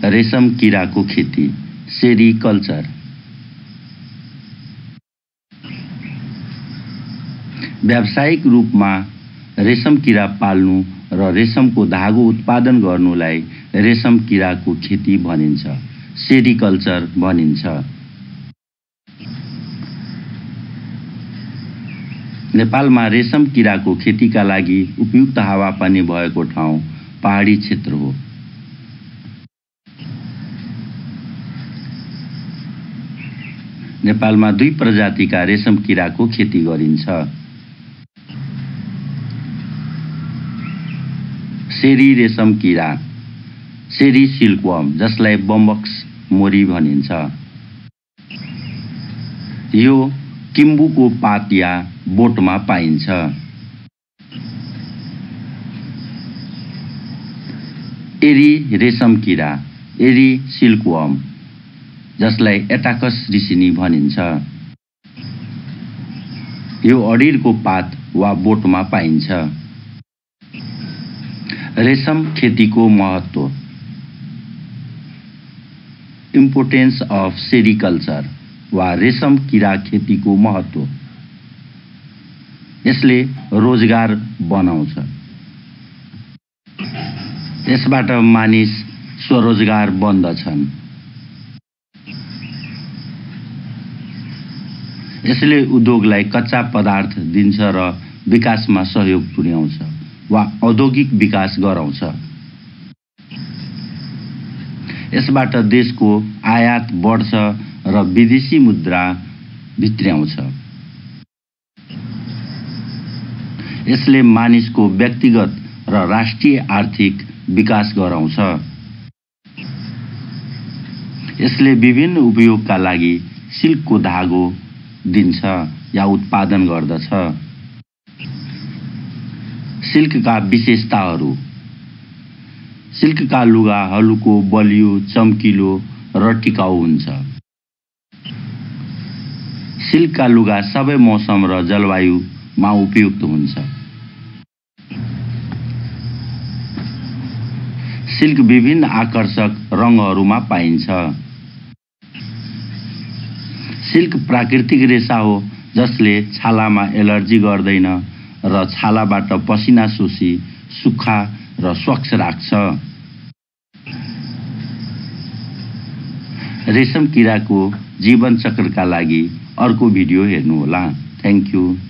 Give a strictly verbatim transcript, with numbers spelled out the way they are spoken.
रेशम किराको खेती, सेरिकल्चर। व्यावसायिक रूपमा रेशम किरा पाल्नु र रेशमको धागो उत्पादन गर्नुलाई रेशम किराको खेती भनिन्छ, सेरिकल्चर भनिन्छ। नेपालमा रेशम किराको खेतीका लागि उपयुक्त हावापानी भएको ठाउँ पहाडी क्षेत्र हो। नेपालमा दुई प्रजातिका रेशम किराको खेती गरिन्छ। सेरी रेशम किरा, सेरी सिल्कवर्म, जसलाई बम्बक्स मोरी भनिन्छ। यो किम्बुको पात या बोटमा पाइन्छ। एरी रेशम किरा, एरी सिल्कवर्म, जसलाई एटाकस रिसिनी भनिन्छ। यो अडिरको पात वा बोटमा पाइन्छ। रेशम खेतीको महत्त्व। इम्पोर्टेन्स अफ सेरिकल्चर वा रेशम किरा खेतीको महत्त्व। यसले रोजगार बनाउँछ। यसबाट मानिस स्वरोजगार बन्दछन्। यसले उद्योगलाई कच्चा पदार्थ दिन्छ र विकासमा सहयोग पुर्याउँछ वा औद्योगिक विकास गराउँछ। यसबाट देशको आयात बढ्छ र विदेशी मुद्रा भित्र्याउँछ। यसले मानिसको व्यक्तिगत र राष्ट्रिय आर्थिक विकास गराउँछ। यसले विभिन्न उपयोगका लागि सिल्कको धागो दिन्छ या उत्पादन गर्दछ। सिल्कका विशेषताहरू। सिल्कका लुगा हल्को, बलियो, चम्किलो र टिकाउ हुन्छ। सिल्कका लुगा सबै मौसम र जलवायुमा उपयुक्त हुन्छ। सिल्क विभिन्न आकर्षक रङहरूमा पाइन्छ। सिल्क प्राकृतिक रेशा हो जसले छालामा एलर्जी गर्दैन र छालाबाट पसिना सोसी सुक्खा र स्वच्छ राख्छ। रेशम किराको जीवन चक्रका लागि अर्को भिडियो हेर्नुहोला। Thank you.